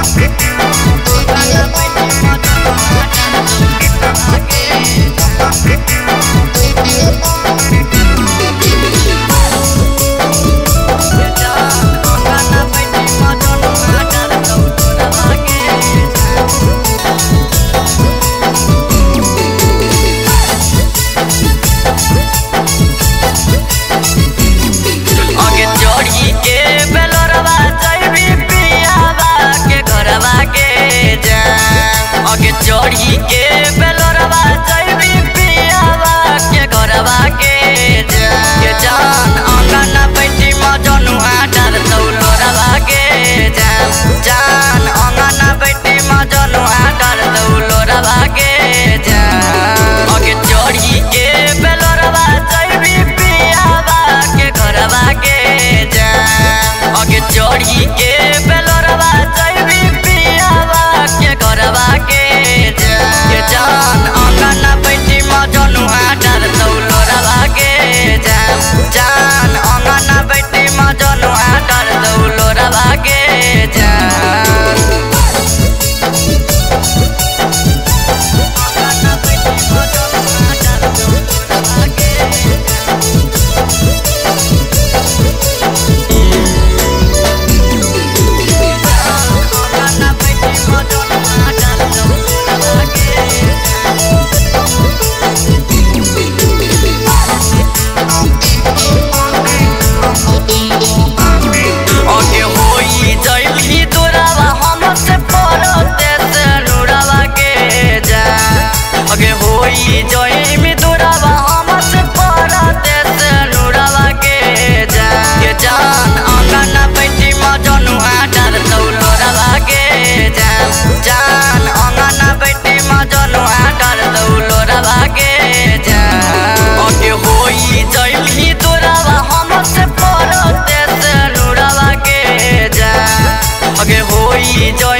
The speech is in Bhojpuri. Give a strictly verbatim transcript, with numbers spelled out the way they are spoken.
चढ़ी के बेलरवा जइबी पियावा के घरवा के के जान अंगना बैठी मजनुआ डर दौलरवा के जान जान अंगना बैठी मजनुआ डर दौलरवा के जान अगे चढ़ी के बेलरवा जइबी पियावा के घरवा के जान अगे चढ़ी के बेलरवा जइबी पियावा के घरवा के जान अंगना बैठी मजनुआ डर दौलरवा के जान जान अंगना बैठी मजनुआ डर दौलरवा के जान अंगना बैठी मजनुआ डर दौलरवा के अंगना बैठी मजनुआ डर दौलरवा के अगे होई जइबी तोरावा हमसे परते से नुरावा के जान अगे होई जइबी तोरावा हमसे परते से नुरावा के जान के जान अंगना बैठी मजनुआ डर दौलरवा के जान जान अंगना बैठी मजनुआ डर दौलरवा के जान अगे होई जइबी तोरावा हमसे परते से नुरावा के जान अगे होई